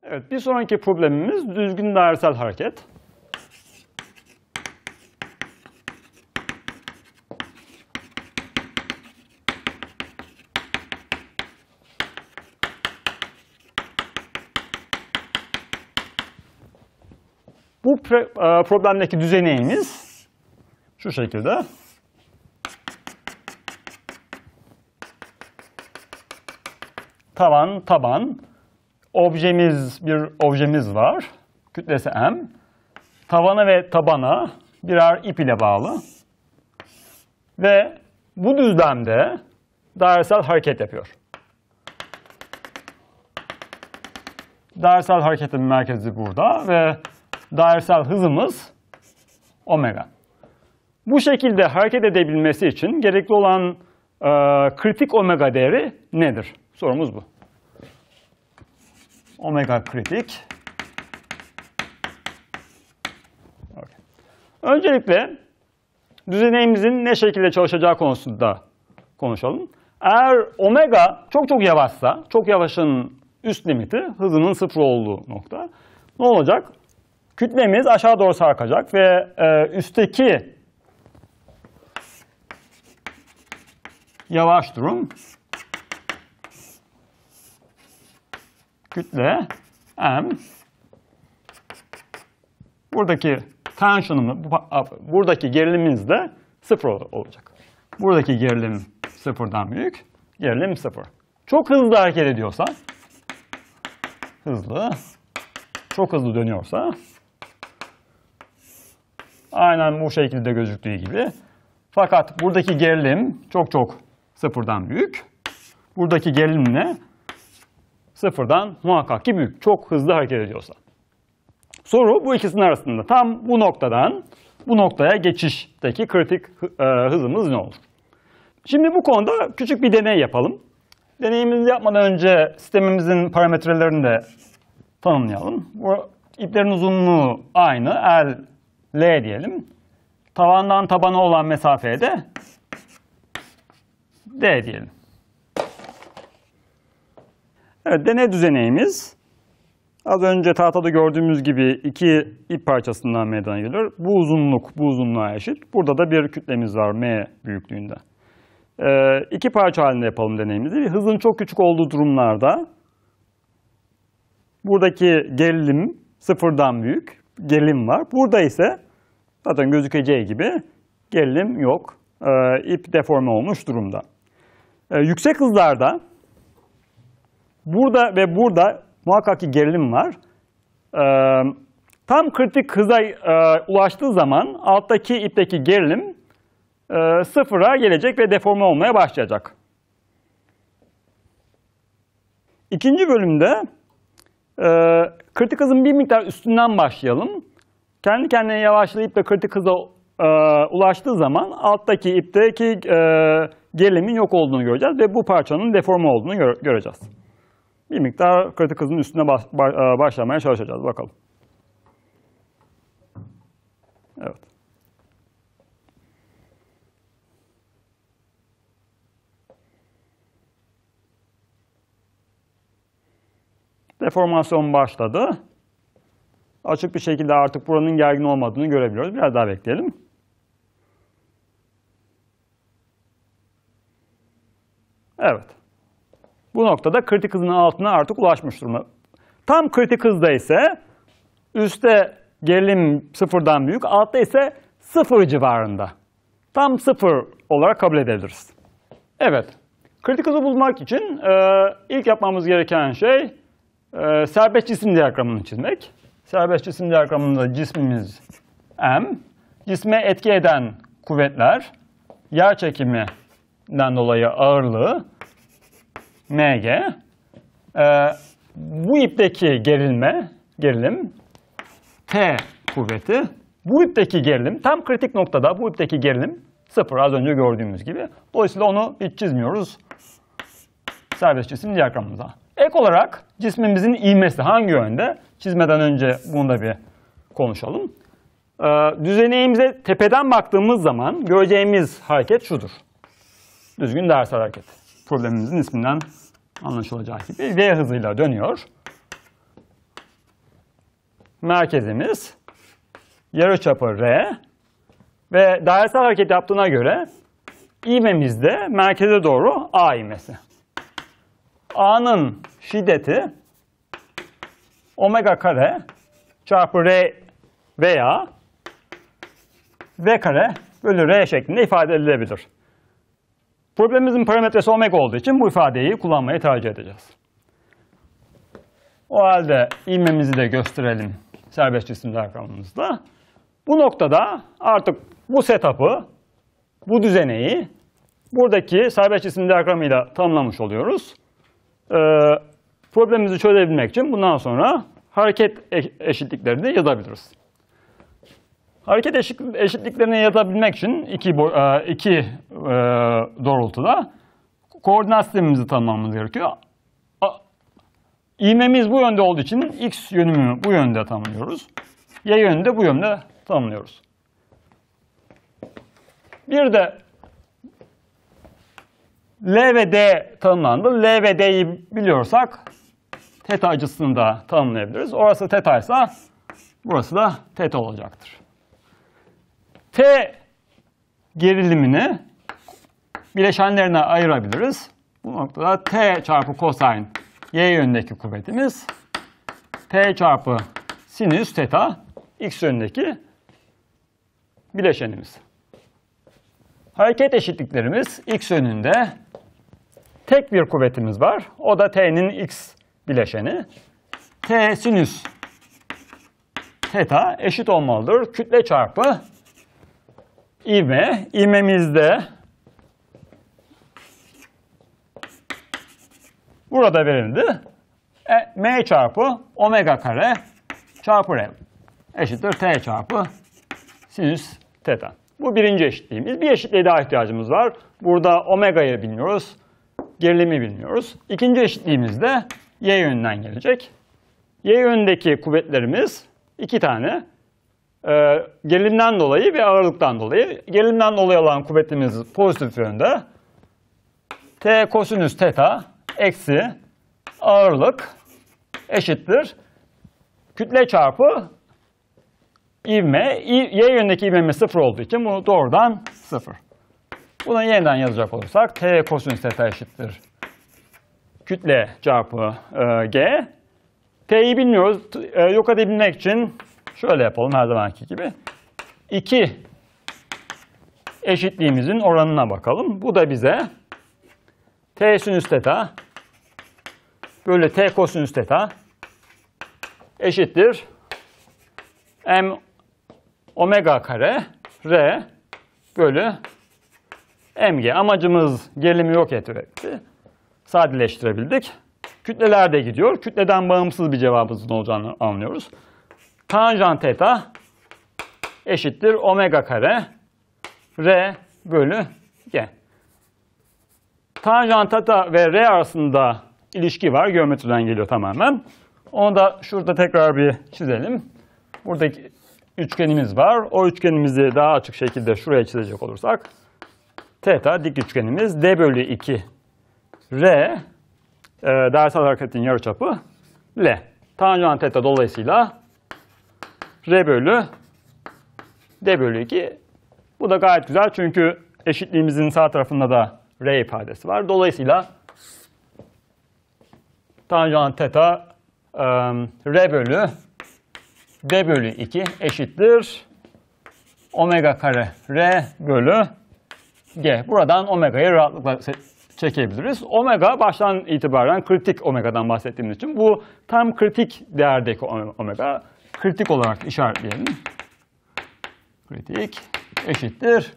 Evet, bir sonraki problemimiz düzgün dairesel hareket. Bu problemdeki düzeneğimiz şu şekilde. Tavan, taban. Bir objemiz var. Kütlesi m. Tavana ve tabana birer ip ile bağlı. Ve bu düzlemde dairesel hareket yapıyor. Dairesel hareketin merkezi burada ve dairesel hızımız omega. Bu şekilde hareket edebilmesi için gerekli olan kritik omega değeri nedir? Sorumuz bu. Omega kritik. Okay. Öncelikle düzeneğimizin ne şekilde çalışacağı konusunda konuşalım. Eğer omega çok yavaşsa, çok yavaşın üst limiti hızının 0 olduğu nokta. Ne olacak? Kütlemiz aşağı doğru sarkacak ve üstteki yavaş durum kütle m, buradaki tension'ımız, buradaki gerilimimiz de 0 olacak. Buradaki gerilim 0'dan büyük, gerilim 0. Çok hızlı hareket ediyorsa, çok hızlı dönüyorsa, aynen bu şekilde gözüktüğü gibi. Fakat buradaki gerilim çok 0'dan büyük. Buradaki gerilim ne? 0'dan muhakkak ki büyük. Çok hızlı hareket ediyorsa. Soru bu ikisinin arasında. Tam bu noktadan bu noktaya geçişteki kritik hızımız ne olur? Şimdi bu konuda küçük bir deney yapalım. Deneyimizi yapmadan önce sistemimizin parametrelerini de tanımlayalım. Bu iplerin uzunluğu aynı. L diyelim. Tavandan tabana olan mesafeye de D diyelim. Evet, deney düzeneğimiz az önce tahtada gördüğümüz gibi iki ip parçasından meydana geliyor. Bu uzunluğa eşit. Burada da bir kütlemiz var m büyüklüğünde. İki parça halinde yapalım deneyimizi. Hızın çok küçük olduğu durumlarda buradaki gerilim 0'dan büyük. Gerilim var. Burada ise zaten gözükeceği gibi gerilim yok. İp deforme olmuş durumda. Yüksek hızlarda burada ve burada muhakkak ki gerilim var. Tam kritik hıza ulaştığı zaman alttaki ipteki gerilim 0'a gelecek ve deforme olmaya başlayacak. İkinci bölümde kritik hızın bir miktar üstünden başlayalım. Kendi kendine yavaşlayıp da kritik hıza ulaştığı zaman alttaki ipteki gerilimin yok olduğunu göreceğiz ve bu parçanın deforme olduğunu göreceğiz. Bir miktar kritik hızın üstüne başlamaya çalışacağız. Bakalım. Evet. Deformasyon başladı. Açık bir şekilde artık buranın gergin olmadığını görebiliyoruz. Biraz daha bekleyelim. Evet. Bu noktada kritik hızın altına artık ulaşmış durumda. Tam kritik hızda ise üstte gerilim 0'dan büyük, altta ise 0 civarında. Tam 0 olarak kabul edebiliriz. Evet. Kritik hızı bulmak için ilk yapmamız gereken şey serbest cisim diyagramını çizmek. Serbest cisim diyagramında cismimiz M. Cisme etki eden kuvvetler, yer çekiminden dolayı ağırlığı Mg. Bu ipteki gerilim T kuvveti. Bu ipteki gerilim, tam kritik noktada bu ipteki gerilim 0, az önce gördüğümüz gibi. Dolayısıyla onu hiç çizmiyoruz serbest cisim diyagramımıza. Ek olarak cismimizin ivmesi hangi yönde? Çizmeden önce bunu da bir konuşalım. Düzeneğimize tepeden baktığımız zaman göreceğimiz hareket şudur. Düzgün dairesel hareket. Problemimizin isminden anlaşılacağı gibi V hızıyla dönüyor. merkezimiz, yarıçapı R ve dairesel hareket yaptığına göre ivmemiz de merkeze doğru A ivmesi. A'nın şiddeti omega kare çarpı R veya V kare bölü R şeklinde ifade edilebilir. Problemimizin parametresi omega olduğu için bu ifadeyi kullanmayı tercih edeceğiz. O halde ivmemizi de gösterelim serbest cisim diyagramımızda. Bu noktada artık bu setup'ı, bu düzeneyi buradaki serbest cisim diyagramıyla tanımlamış oluyoruz. Problemimizi çözebilmek için bundan sonra hareket eşitliklerini yazabiliriz. Hareket eşitliklerini yazabilmek için iki doğrultuda koordinat sistemimizi tanımlamamız gerekiyor. İvmemiz bu yönde olduğu için x yönümü bu yönde tanımlıyoruz. Y yönünü de bu yönde tanımlıyoruz. Bir de L ve D tanımlandı. L ve D'yi biliyorsak θ açısını da tanımlayabiliriz. Orası θ ise burası da θ olacaktır. T gerilimini bileşenlerine ayırabiliriz. Bu noktada T çarpı kosin Y yönündeki kuvvetimiz, T çarpı sinüs θ X yönündeki bileşenimiz. Hareket eşitliklerimiz X yönünde tek bir kuvvetimiz var. O da T'nin X bileşeni. T sinüs θ eşit olmalıdır. Kütle çarpı ivme. İvmemizde burada verildi. M çarpı omega kare çarpı R eşittir T çarpı sinüs θ. Bu birinci eşitliğimiz. Bir eşitliğe daha ihtiyacımız var. Burada omega'yı bilmiyoruz. Gerilimi bilmiyoruz. İkinci eşitliğimiz de Y yönünden gelecek. Y yönündeki kuvvetlerimiz iki tane. Gerilimden dolayı ve ağırlıktan dolayı. Gerilimden dolayı olan kuvvetimiz pozitif yönde. T kosinüs θ eksi ağırlık eşittir kütle çarpı ivme. Y yönündeki ivmemiz 0 olduğu için bu doğrudan 0. Bunu yeniden yazacak olursak T kosinüs θ eşittir kütle çarpı G. T'yi bilmiyoruz. Yok edebilmek için şöyle yapalım her zamanki gibi. 2 eşitliğimizin oranına bakalım. Bu da bize T sinüs θ bölü T kosinüs θ eşittir M omega kare R bölü mg. Amacımız gerilimi yok etmekti. Sadeleştirebildik. Kütleler de gidiyor. Kütleden bağımsız bir cevabımızın olacağını anlıyoruz. Tanjant θ eşittir omega kare R bölü G. Tanjant θ ve R arasında ilişki var. Geometriden geliyor tamamen. Onu da şurada tekrar bir çizelim. Buradaki üçgenimiz var. O üçgenimizi daha açık şekilde şuraya çizecek olursak θ dik üçgenimiz D bölü 2 R dairesel hareketin yarıçapı L. Tanjant θ dolayısıyla R bölü D bölü 2. Bu da gayet güzel çünkü eşitliğimizin sağ tarafında da R ifadesi var. Dolayısıyla tanjant θ R bölü D bölü 2 eşittir omega kare R bölü G. Buradan omega'yı rahatlıkla çekebiliriz. Omega baştan itibaren kritik omega'dan bahsettiğimiz için bu tam kritik değerdeki omega. Kritik olarak işaretleyelim. Kritik eşittir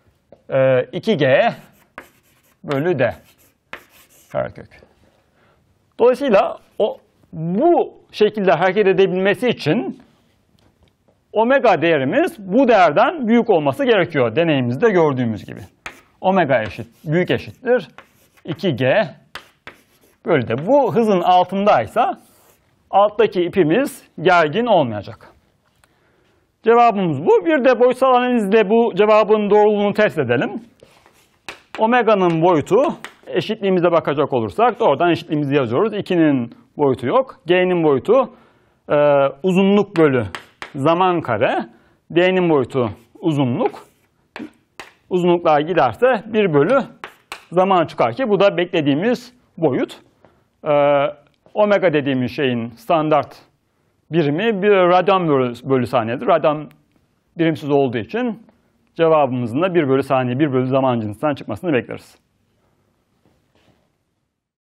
2G bölü D karekök. Dolayısıyla bu şekilde hareket edebilmesi için omega değerimiz bu değerden büyük olması gerekiyor. Deneyimizde gördüğümüz gibi. Omega büyük eşittir 2G bölü D. Bu hızın altındaysa alttaki ipimiz gergin olmayacak. Cevabımız bu. Bir de boyutsal analizle bu cevabın doğruluğunu test edelim. Omega'nın boyutu, eşitliğimize bakacak olursak doğrudan eşitliğimizi yazıyoruz. 2'nin boyutu yok. G'nin boyutu uzunluk bölü zaman kare. D'nin boyutu uzunluk. Uzunluklar giderse 1 bölü zaman çıkar ki bu da beklediğimiz boyut. Omega dediğimiz şeyin standart birimi bir radyan bölü saniyedir. Radyan birimsiz olduğu için cevabımızın da 1 bölü saniye, 1 bölü zaman cinsinden çıkmasını bekleriz.